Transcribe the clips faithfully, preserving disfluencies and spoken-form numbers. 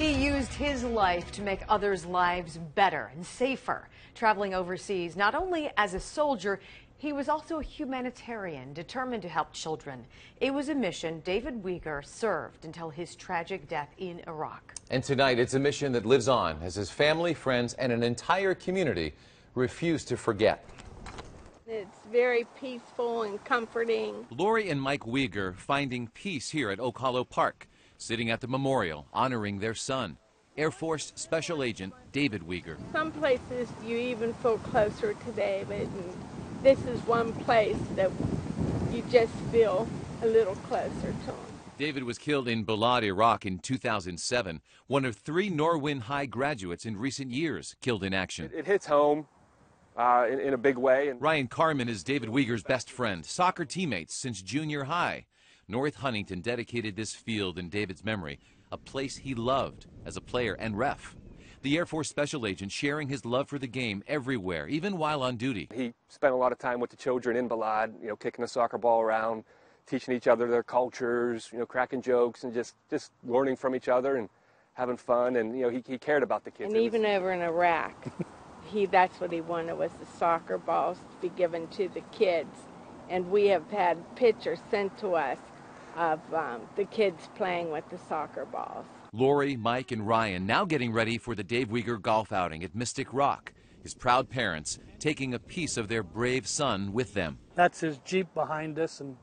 He used his life to make others' lives better and safer. Traveling overseas, not only as a soldier, he was also a humanitarian determined to help children. It was a mission David Wieger served until his tragic death in Iraq. And tonight, it's a mission that lives on as his family, friends, and an entire community refuse to forget. It's very peaceful and comforting. Lori and Mike Wieger finding peace here at Oak Hollow Park, sitting at the memorial, honoring their son, Air Force Special Agent David Wieger. Some places you even feel closer to David, and this is one place that you just feel a little closer to him. David was killed in Balad, Iraq in two thousand seven, one of three Norwin High graduates in recent years killed in action. It, it hits home uh, in, in a big way. And Ryan Carmen is David Wieger's best friend, soccer teammates since junior high. North Huntington dedicated this field in David's memory, a place he loved as a player and ref. The Air Force Special Agent sharing his love for the game everywhere, even while on duty. He spent a lot of time with the children in Balad, you know, kicking the soccer ball around, teaching each other their cultures, you know, cracking jokes and just, just learning from each other and having fun. And, you know, he, he cared about the kids. And even over in Iraq, he, that's what he wanted, was the soccer balls to be given to the kids. And we have had pictures sent to us of um, the kids playing with the soccer balls. Lori, Mike, and Ryan now getting ready for the Dave Wieger golf outing at Mystic Rock. His proud parents taking a piece of their brave son with them. That's his Jeep behind us, and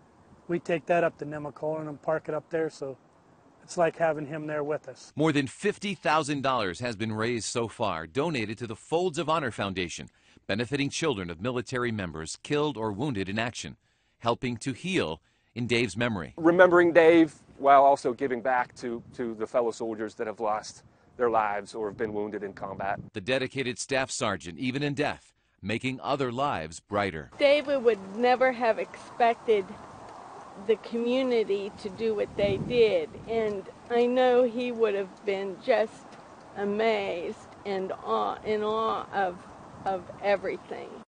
we take that up to Nemacolin and park it up there, so it's like having him there with us. More than fifty thousand dollars has been raised so far, donated to the Folds of Honor Foundation, benefiting children of military members killed or wounded in action, helping to heal in Dave's memory. Remembering Dave while also giving back to, to the fellow soldiers that have lost their lives or have been wounded in combat. The dedicated staff sergeant, even in death, making other lives brighter. David would never have expected the community to do what they did, and I know he would have been just amazed and awe, in awe of, of everything.